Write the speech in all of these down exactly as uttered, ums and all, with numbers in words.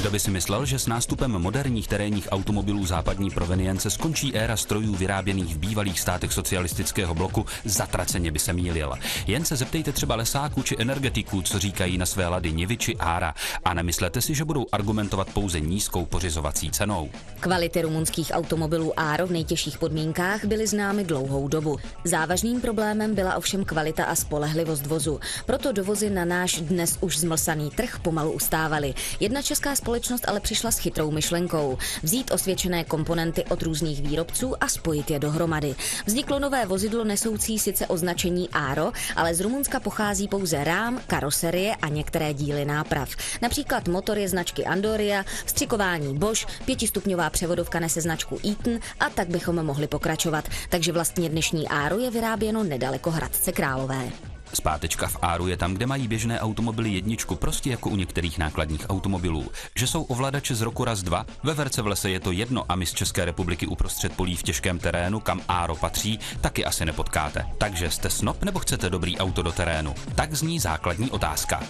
Kdo by si myslel, že s nástupem moderních terénních automobilů západní provenience skončí éra strojů vyráběných v bývalých státech socialistického bloku, zatraceně by se mýlil. Jen se zeptejte třeba lesáků či energetiků, co říkají na své lady Nivy či Ára, a nemyslete si, že budou argumentovat pouze nízkou pořizovací cenou. Kvality rumunských automobilů Áro v nejtěžších podmínkách byly známy dlouhou dobu. Závažným problémem byla ovšem kvalita a spolehlivost vozu. Proto dovozy na náš dnes už zmlsaný trh pomalu ustávaly. Jedna česká společnost ale přišla s chytrou myšlenkou. Vzít osvědčené komponenty od různých výrobců a spojit je dohromady. Vzniklo nové vozidlo nesoucí sice označení Áro, ale z Rumunska pochází pouze rám, karoserie a některé díly náprav. Například motor je značky Andoria, vstřikování Bosch, pětistupňová převodovka nese značku Eaton a tak bychom mohli pokračovat. Takže vlastně dnešní Áro je vyráběno nedaleko Hradce Králové. Zpátečka v Áru je tam, kde mají běžné automobily jedničku, prostě jako u některých nákladních automobilů. Že jsou ovladače z roku raz dva, ve Verce v lese je to jedno a my z České republiky uprostřed polí v těžkém terénu, kam Áro patří, taky asi nepotkáte. Takže jste snob nebo chcete dobrý auto do terénu? Tak zní základní otázka.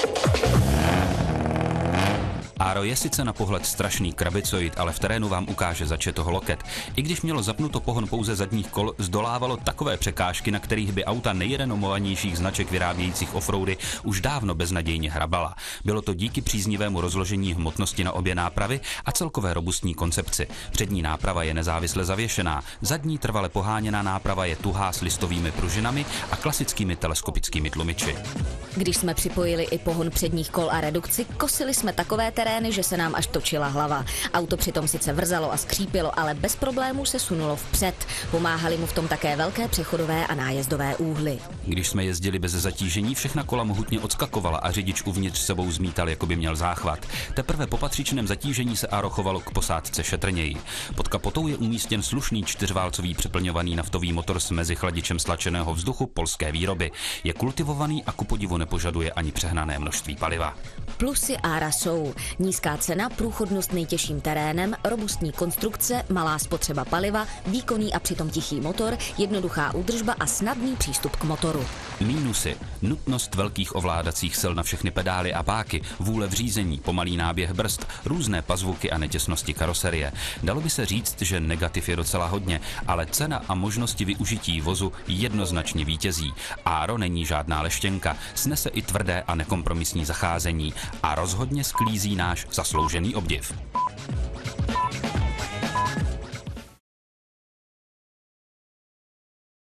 Áro je sice na pohled strašný krabicoid, ale v terénu vám ukáže, zač je toho loket. I když mělo zapnuto pohon pouze zadních kol, zdolávalo takové překážky, na kterých by auta nejrenomovanějších značek vyrábějících offroady už dávno beznadějně hrabala. Bylo to díky příznivému rozložení hmotnosti na obě nápravy a celkové robustní koncepci. Přední náprava je nezávisle zavěšená, zadní trvale poháněná náprava je tuhá s listovými pružinami a klasickými teleskopickými tlumiči. Když jsme připojili i pohon předních kol a redukci, kosili jsme takové terény, že se nám až točila hlava. Auto přitom sice vrzalo a skřípilo, ale bez problémů se sunulo vpřed. Pomáhali mu v tom také velké přechodové a nájezdové úhly. Když jsme jezdili bez zatížení, všechna kola mohutně odskakovala a řidič uvnitř sebou zmítal, jako by měl záchvat. Teprve po patřičném zatížení se Áro chovalo k posádce šetrněji. Pod kapotou je umístěn slušný čtyřválcový přeplňovaný naftový motor s mezichladičem stlačeného vzduchu polské výroby. Je kultivovaný a ku podivu nepožaduje ani přehnané množství paliva. Plusy Ára jsou nízká cena, průchodnost nejtěžším terénem, robustní konstrukce, malá spotřeba paliva, výkonný a přitom tichý motor, jednoduchá údržba a snadný přístup k motoru. Mínusy. Nutnost velkých ovládacích sil na všechny pedály a páky, vůle v řízení, pomalý náběh brzd, různé pazvuky a netěsnosti karoserie. Dalo by se říct, že negativ je docela hodně, ale cena a možnosti využití vozu jednoznačně vítězí. Áro není žádná leštěnka, snese i tvrdé a nekompromisní zacházení a rozhodně sklízí náš zasloužený obdiv.